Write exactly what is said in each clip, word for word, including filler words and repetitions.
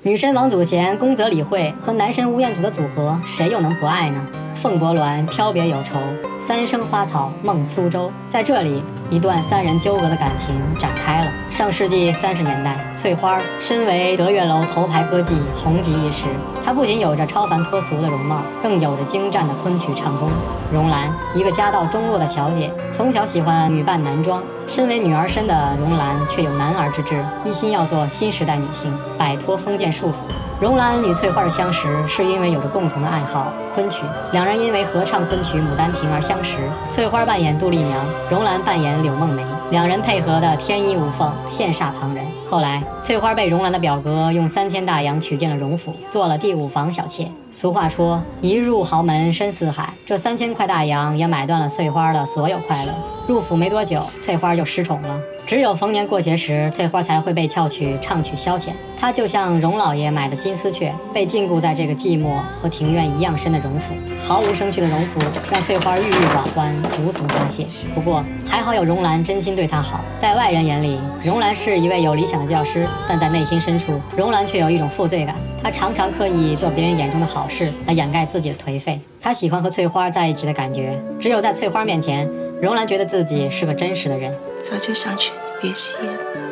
女神王祖贤、宫泽理惠和男神吴彦祖的组合，谁又能不爱呢？凤伯鸾飘别有愁，三生花草梦苏州。在这里，一段三人纠葛的感情展开了。上世纪三十年代，翠花身为德月楼头牌歌妓，红极一时。她不仅有着超凡脱俗的容貌，更有着精湛的昆曲唱功。荣兰，一个家道中落的小姐，从小喜欢女扮男装。身为女儿身的荣兰，却有男儿之志，一心要做新时代女性，摆脱封建束缚。荣兰与翠花的相识，是因为有着共同的爱好昆曲，两人因为合唱昆曲《牡丹亭》而相识。翠花扮演杜丽娘，荣兰扮演柳梦梅，两人配合的天衣无缝，羡煞旁人。后来，翠花被荣兰的表哥用三千大洋娶进了荣府，做了第五房小妾。俗话说，一入豪门深似海，这三千块大洋也买断了翠花的所有快乐。入府没多久，翠花就失宠了。只有逢年过节时，翠花才会被撬去唱曲消遣。她就像荣老爷买的金丝雀，被禁锢在这个寂寞和庭院一样深的荣府。毫无生趣的荣府让翠花郁郁寡欢，无从发泄。不过还好有荣兰真心对她好。在外人眼里，荣兰是一位有理想的教师，但在内心深处，荣兰却有一种负罪感。她常常刻意做别人眼中的好事，来掩盖自己的颓废。她喜欢和翠花在一起的感觉，只有在翠花面前，荣兰觉得自己是个真实的人。 早就想劝你别吸烟，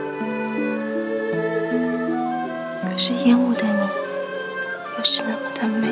可是烟雾的你又是那么的美，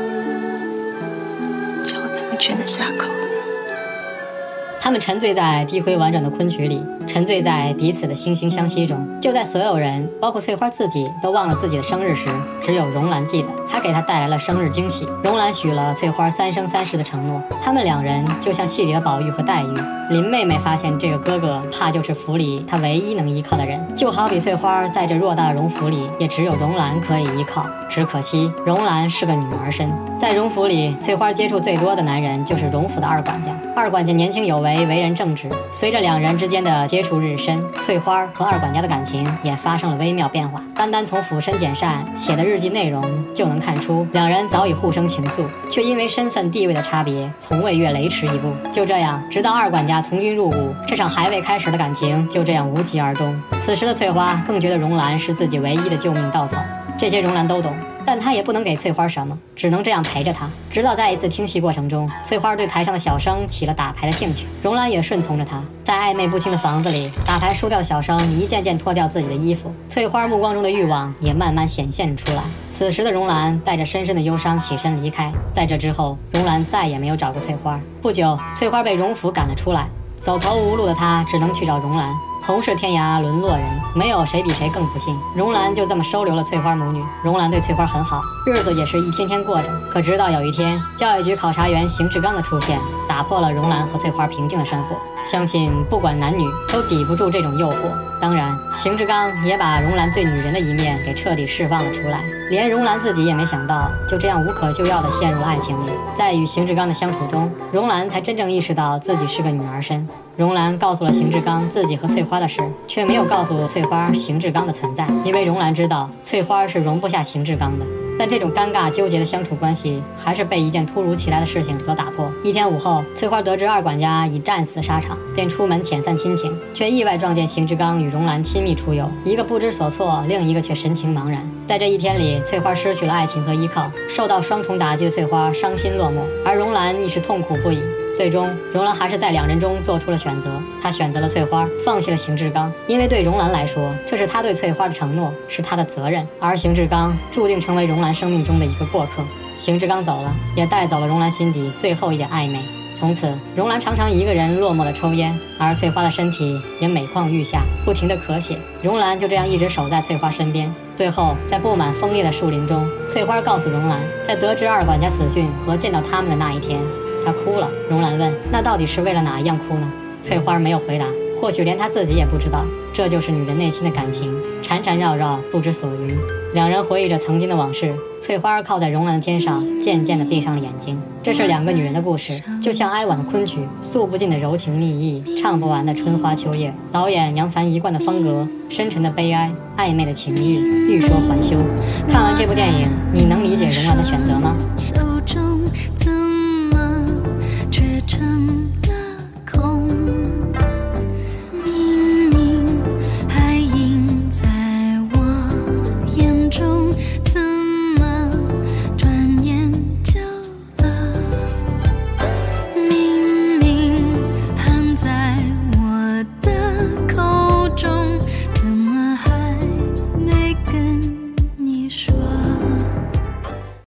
叫我怎么劝得下口呢？ 他们沉醉在低回婉转的昆曲里，沉醉在彼此的惺惺相惜中。就在所有人，包括翠花自己，都忘了自己的生日时，只有荣兰记得，她给她带来了生日惊喜。荣兰许了翠花三生三世的承诺，他们两人就像戏里的宝玉和黛玉。林妹妹发现这个哥哥怕就是府里她唯一能依靠的人，就好比翠花在这偌大的荣府里，也只有荣兰可以依靠。只可惜荣兰是个女儿身，在荣府里，翠花接触最多的男人就是荣府的二管家。二管家年轻有为，为人正直。随着两人之间的接触日深，翠花和二管家的感情也发生了微妙变化。单单从俯身简善写的日记内容就能看出，两人早已互生情愫，却因为身份地位的差别，从未越雷池一步。就这样，直到二管家从军入伍，这场还未开始的感情就这样无疾而终。此时的翠花更觉得荣兰是自己唯一的救命稻草。这些荣兰都懂，但她也不能给翠花什么，只能这样陪着她。直到在一次听戏过程中，翠花对台上的小生起了打牌的兴趣，荣兰也顺从着她。在暧昧不清的房子里，打牌输掉的小生一件件脱掉自己的衣服，翠花目光中的欲望也慢慢显现出来。此时的荣兰带着深深的忧伤起身离开。在这之后，荣兰再也没有找过翠花。不久，翠花被荣府赶了出来，走投无路的她只能去找荣兰。同是天涯沦落人，没有谁比谁更不幸。荣兰就这么收留了翠花母女。荣兰对翠花很好，日子也是一天天过着。可直到有一天，教育局考察员邢志刚的出现，打破了荣兰和翠花平静的生活。相信不管男女都抵不住这种诱惑。当然，邢志刚也把荣兰最女人的一面给彻底释放了出来。连荣兰自己也没想到，就这样无可救药地陷入了爱情里。在与邢志刚的相处中，荣兰才真正意识到自己是个女儿身。荣兰告诉了邢志刚自己和翠花的事，却没有告诉翠花邢志刚的存在，因为荣兰知道翠花是容不下邢志刚的。但这种尴尬纠结的相处关系还是被一件突如其来的事情所打破。一天午后，翠花得知二管家已战死沙场，便出门遣散亲情，却意外撞见邢志刚与荣兰亲密出游，一个不知所措，另一个却神情茫然。在这一天里，翠花失去了爱情和依靠，受到双重打击的翠花伤心落寞，而荣兰亦是痛苦不已。最终，荣兰还是在两人中做出了选择，她选择了翠花，放弃了邢志刚，因为对荣兰来说，这是她对翠花的承诺，是她的责任，而邢志刚注定成为荣兰生命中的一个过客。邢志刚走了，也带走了荣兰心底最后一点暧昧。从此，荣兰常常一个人落寞地抽烟，而翠花的身体也每况愈下，不停地咳血。荣兰就这样一直守在翠花身边。最后，在布满枫叶的树林中，翠花告诉荣兰，在得知二管家死讯和见到他们的那一天，她哭了。荣兰问：“那到底是为了哪一样哭呢？”翠花没有回答，或许连她自己也不知道。这就是女人内心的感情，缠缠绕绕，不知所云。两人回忆着曾经的往事，翠花靠在荣兰的肩上，渐渐地闭上了眼睛。这是两个女人的故事，就像哀婉的昆曲，诉不尽的柔情蜜意，唱不完的春花秋叶。导演杨凡一贯的风格，深沉的悲哀，暧昧的情欲，欲说还休。看完这部电影，你能理解荣兰的选择吗？ 手中怎么却成了